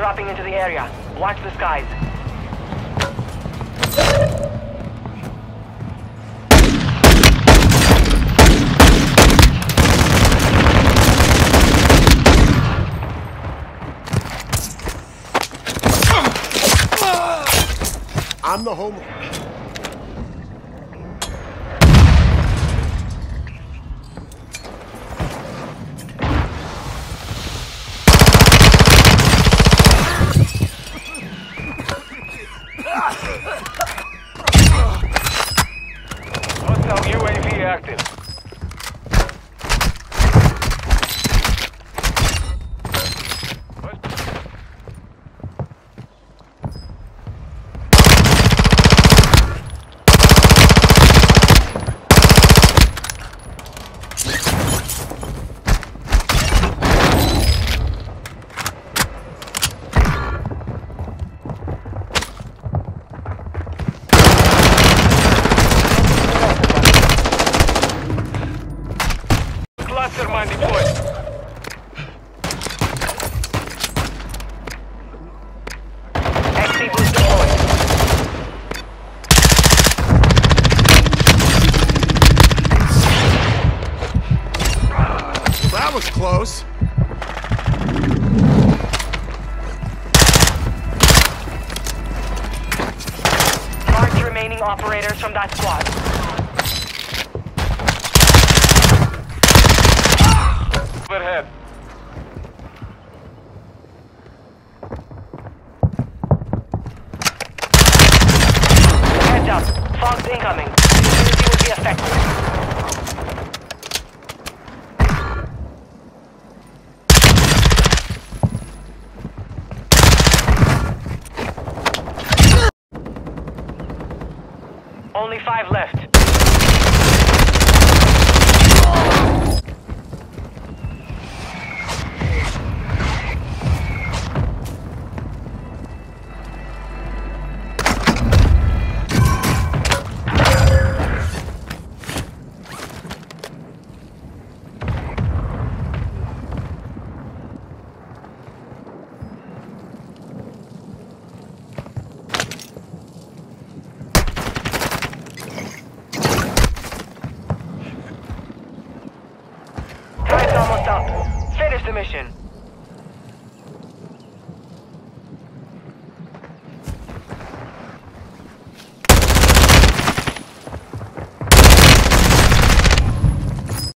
dropping into the area. Watch the skies. I'm the home. Hostile UAV active. Cluster mine deployed. XP boost deployed. That was close. Mark the remaining operators from that squad. Overhead. Heads up. Fog's incoming. Security will be affected. Only 5 left. Time's almost up. Finish the mission.